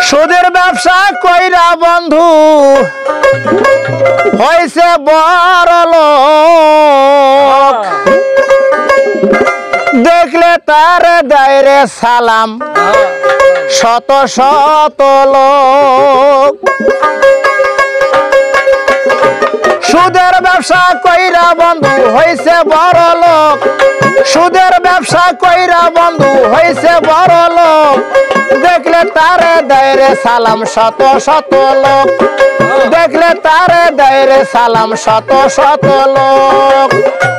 সুদের ব্যবসা কইরা বন্ধু হইছে বড়লোক দেখলে তার দায়রে সালাম শত শত লোক সুদের ব্যবসা কইরা বন্ধু হইছে বড়লোক সুদের ব্যবসা কইরা বন্ধু হইছে বড়লোক দেখলে তারে দায়রে সালাম শত শত লোক দেখলে তারে দায়রে সালাম শত শত লোক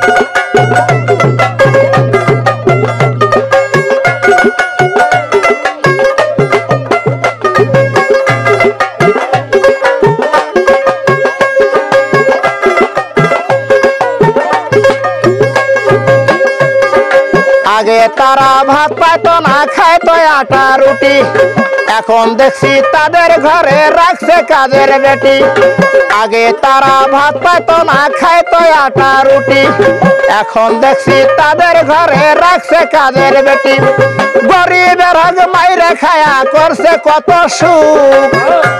আগে তারা ভাত পাইতো না খাইতো আটা রুটি এখন দেখছি তাদের ঘরে রাখছে কাজের বেটি আগে তারা ভাত পাইতো না খাইতো আটা রুটি এখন দেখছি তাদের ঘরে রাখছে কাজের বেটি গরিবের হক মাইরে খায়া করছে কত সুখ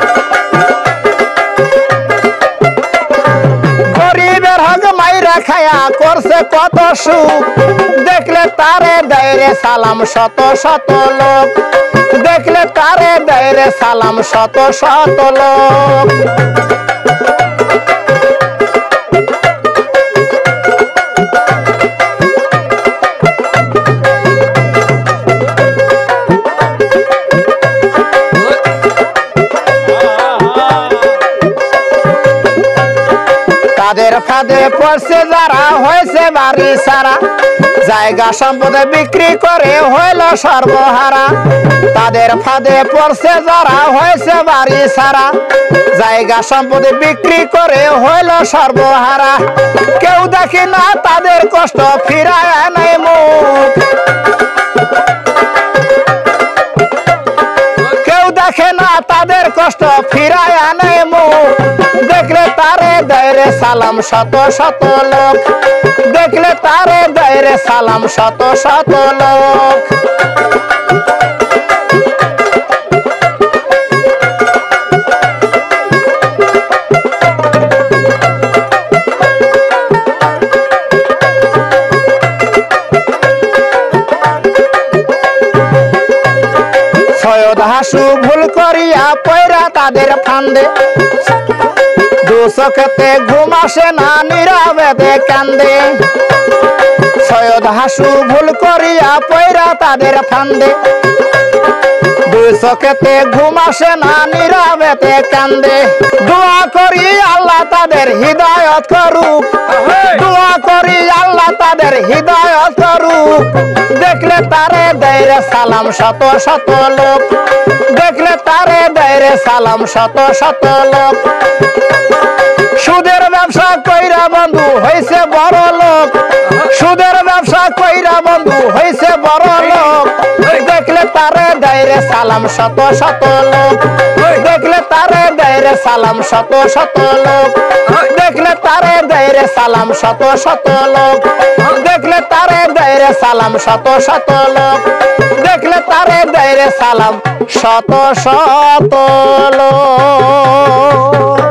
গরিবের হক মাইরে খায়া করছে কত সুখ দেখলে তারে দায়রে সালাম শত শত লোক দেখলে তারে দায়রে সালাম শত শত লোক তাদের ফাঁদে পড়ছে যারা হয়েছে বাড়ি সারা জায়গা সম্পদে বিক্রি করে হইল সর্বহারা তাদের ফাঁদে পড়ছে যারা হয়েছে বাড়ি সারা জায়গা সম্পদে বিক্রি করে হইল সর্বহারা কেউ দেখি না তাদের কষ্ট ফিরায় নাই মুখ কেউ দেখে না তাদের কষ্ট ফিরায় নাই মুখ দেখলে তারে দায়রে সালাম শত শত লোক দেখলে তারে দায়রে সালাম শত শত লোক সৈয়দ হাসু ভুল করিয়া পয়রা তাদের ফান্দে দুচোখেতে ঘুম আসে না নীরবেতে কান্দে সৈয়দ হাসু ভুল করিয়া পয়রা তাদের ফান্দে দুই চোখেতে ঘুম আসে না নীরবেতে কান্দে দোয়া করি আল্লাহ তাদের হৃদয়ত করুক দোয়া করি আল্লাহ তাদের হৃদয়ত করুক দেখলে তারে দায়রে সালাম শত শত লোক দেখলে তারে দায়রে সালাম শত শত লোক সুদের ব্যবসা কইরা বন্ধু হইছে বড় লোক সুদের ব্যবসা কইরা বন্ধু হইছে বড় লোক দেখলে তারে দায়রে সালাম শত শত লোক দেখলে তারে দায়রে সালাম শত শত লোক দেখলে তারে দায়রে সালাম শত শত লোক দেখলে তারে দায়রে সালাম শত শত লোক দেখলে তারে দায়রে সালাম শত শত লোক।